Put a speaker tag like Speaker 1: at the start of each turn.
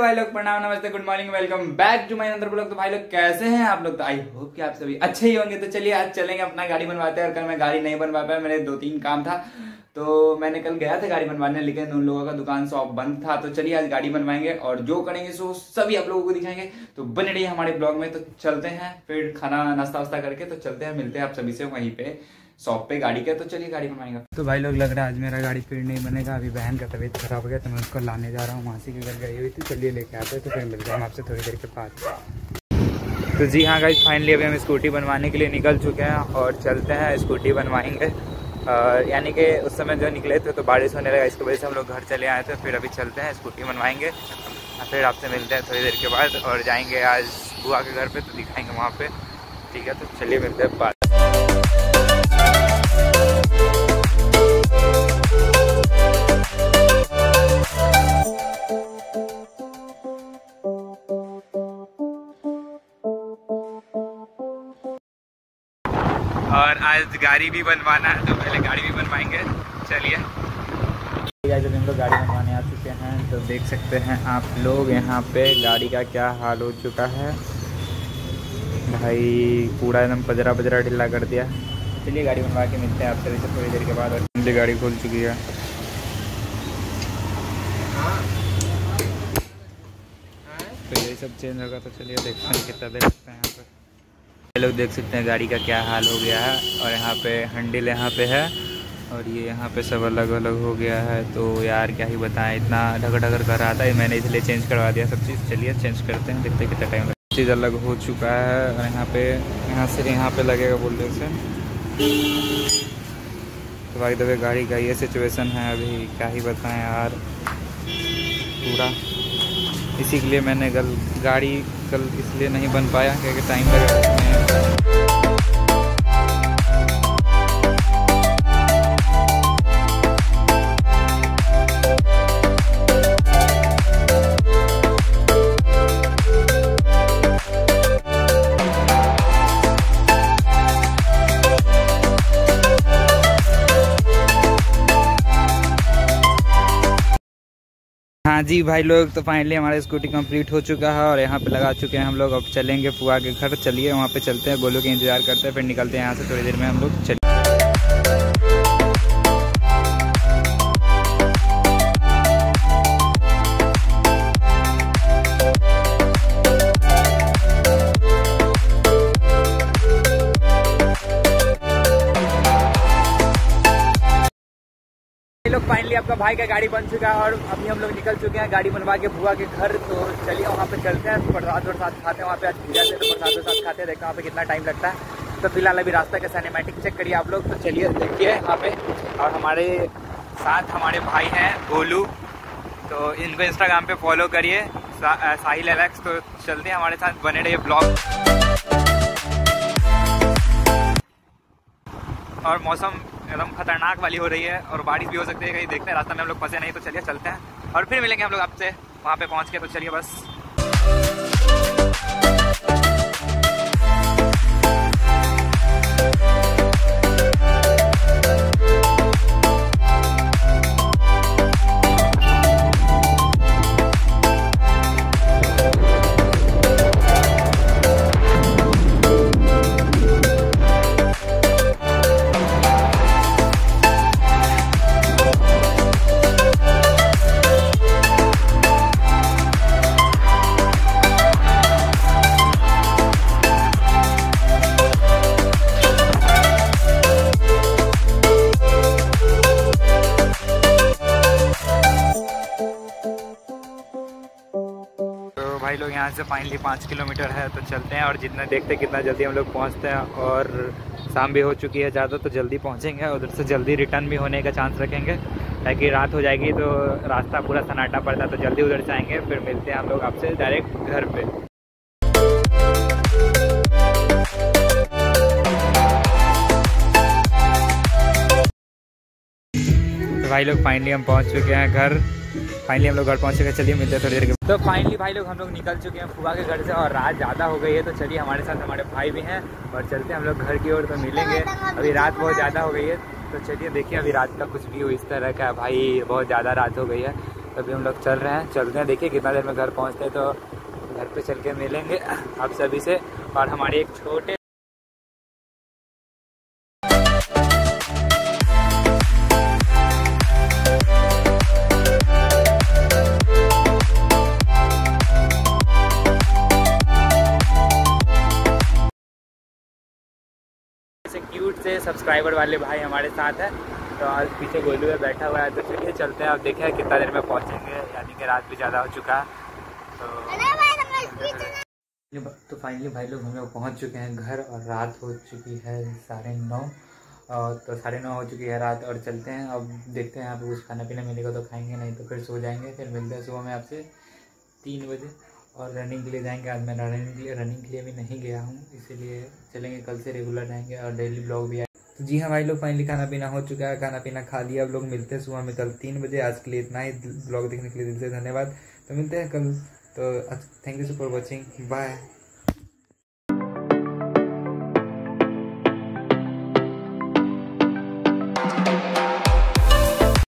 Speaker 1: भाई लोग, प्रणाम, नमस्ते, good morning, welcome back to my another blog. तो भाई लोग कैसे हैं आप लोग? तो आई होप कि आप सभी अच्छे ही होंगे। तो चलिए आज चलेंगे अपना गाड़ी बनवाते हैं। और कल मैं गाड़ी नहीं बनवा पाया, मेरे 2-3 काम था, तो मैंने कल गया था गाड़ी बनवाने, लेकिन उन लोगों का दुकान शॉप बंद था। तो चलिए आज गाड़ी बनवाएंगे और जो करेंगे सो सभी आप लोगों को दिखाएंगे। तो बने रहिए हमारे ब्लॉग में। तो चलते हैं, फिर खाना नाश्ता वास्ता करके तो चलते हैं, मिलते हैं आप सभी से वहीं पे शॉप पे गाड़ी के। तो चलिए गाड़ी बनवाएंगे। तो भाई लोग लग रहा है आज मेरा गाड़ी फिर नहीं बनेगा। अभी बहन का तबीयत खराब हो गया तो मैं उसको लाने जा रहा हूँ, मासी के घर गई हुई थी। चलिए लेके आते हैं, तो फिर मिलते हैं आपसे थोड़ी देर के बाद। तो जी हाँ गाइस, फाइनली अभी हम स्कूटी बनवाने के लिए निकल चुके हैं और चलते हैं स्कूटी बनवाएंगे। यानी कि उस समय जो निकले थे तो बारिश होने लगा, इसकी वजह से हम लोग घर चले आए थे। फिर अभी चलते हैं स्कूटी बनवाएंगे, फिर आपसे मिलते हैं थोड़ी देर के बाद। और जाएंगे आज बुआ के घर पे, तो दिखाएंगे वहाँ पे। ठीक है, तो चलिए मिलते हैं बाद। और आज गाड़ी भी बनवाना है, तो पहले गाड़ी भी बनवाएंगे। चलिए जब हम लोग गाड़ी बनवाने आ चुके हैं तो देख सकते हैं आप लोग यहाँ पे गाड़ी का क्या हाल हो चुका है। भाई पूरा एकदम पजरा पजरा ढीला कर दिया। चलिए गाड़ी बनवा के मिलते हैं आपसे थोड़ी देर के बाद। और मुझे गाड़ी खुल चुकी है। तो यही सब चेंज होगा, तो चलिए देखते हैं कितना देर लगता है यहाँ पे। लोग देख सकते हैं गाड़ी का क्या हाल हो गया है। और यहाँ पे हैंडल यहाँ पे है और ये यहाँ पे सब अलग अलग हो गया है। तो यार क्या ही बताएं, इतना ढगर कर रहा था, मैंने इसलिए चेंज करवा दिया सब चीज़। चलिए चेंज करते हैं, देखते हैं कितना टाइम लगता है। चीज़ अलग हो चुका है और यहाँ से यहाँ पे लगेगा बोलने से। तो भाई दबे गाड़ी का ये सिचुएशन है अभी, क्या ही बताएँ यार पूरा। इसी के लिए मैंने गाड़ी कल इसलिए नहीं बन पाया क्योंकि टाइम लगा। हाँ जी भाई लोग, तो फाइनली हमारा स्कूटी कंप्लीट हो चुका है और यहाँ पे लगा चुके हैं हम लोग। अब चलेंगे फुआ के घर। चलिए वहाँ पे चलते हैं, गोलू के इंतजार करते हैं, फिर निकलते हैं यहाँ से थोड़ी देर में हम लोग। चलिए लोग फाइनली आपका भाई का गाड़ी बन चुका है और अभी हम लोग निकल चुके हैं गाड़ी बनवा के बुआ के घर। तो चलिए वहाँ पे चलते हैं, प्रसाद और साथ खाते हैं। वहाँ पे आज पूजा से तो प्रसाद और साथ खाते हैं, देखते हैं वहाँ पे कितना टाइम लगता है। तो फिलहाल अभी रास्ता का सिनेमैटिक चेक करिए आप लोग। तो चलिए देखिए यहाँ पे। और हमारे साथ हमारे भाई हैं गोलू, तो इनको इंस्टाग्राम पे फॉलो करिए, साहिल एलेक्स। तो चलते हैं हमारे साथ, बने रहिए ब्लॉग। और मौसम एकदम खतरनाक वाली हो रही है और बारिश भी हो सकती है कहीं, देखते हैं रास्ता में हम लोग फंसे नहीं। तो चलिए चलते हैं और फिर मिलेंगे हम लोग आपसे वहाँ पे पहुँच के। तो चलिए बस। भाई लोग यहाँ से फाइनली 5 किलोमीटर है, तो चलते हैं और जितना देखते हैं कितना जल्दी हम लोग पहुँचते हैं। और शाम भी हो चुकी है ज़्यादा, तो जल्दी पहुँचेंगे। उधर से जल्दी रिटर्न भी होने का चांस रखेंगे, ताकि रात हो जाएगी तो रास्ता पूरा सन्नाटा पड़ता है। तो जल्दी उधर से आएंगे, फिर मिलते हैं हम लोग आपसे डायरेक्ट घर पे। तो भाई लोग फाइनली हम पहुँच चुके हैं घर। फाइनली हम लोग घर पहुँचे। चलिए मिलते हैं थोड़ी देर के। तो फाइनली भाई लोग हम लोग निकल चुके हैं फुआ के घर से और रात ज़्यादा हो गई है। तो चलिए हमारे साथ हमारे भाई भी हैं और चलते हैं हम लोग घर की ओर। तो मिलेंगे, अभी रात बहुत ज़्यादा हो गई है। तो चलिए देखिए अभी रात का कुछ व्यू इस तरह का है भाई, बहुत ज़्यादा रात हो गई है। अभी हम लोग चल रहे हैं, चलते हैं, देखिए कितना देर में घर पहुँचते हैं। तो घर पे चल के मिलेंगे आप सभी से और हमारे एक छोटे क्यूट से सब्सक्राइबर वाले भाई हमारे साथ है। तो आज पीछे गोलू है बैठा हुआ है। तो चलिए चलते हैं, अब देखें कितना देर में पहुंचेंगे, यानी कि रात भी ज़्यादा हो चुका है। तो फाइनली भाई लोग हम लोग पहुँच चुके हैं घर और रात हो चुकी है 9:30 और तो 9:30 हो चुकी है रात। और चलते हैं, अब देखते हैं यहाँ पे कुछ खाना पीना मिलेगा तो खाएंगे, नहीं तो फिर सो जाएंगे। फिर मिलते हैं सुबह में आपसे 3 बजे और रनिंग के लिए जाएंगे। आज मैं रनिंग के लिए भी नहीं गया हूँ, इसीलिए चलेंगे, कल से रेगुलर जाएंगे और डेली ब्लॉग भी आए। तो जी हाँ भाई लोग, फाइनली खाना पीना हो चुका है, खाना पीना खा लिया। अब लोग मिलते हैं सुबह में कल 3 बजे। आज के लिए इतना ही, ब्लॉग देखने के लिए दिल से धन्यवाद। तो मिलते हैं कल। तो thank you so for watching, bye.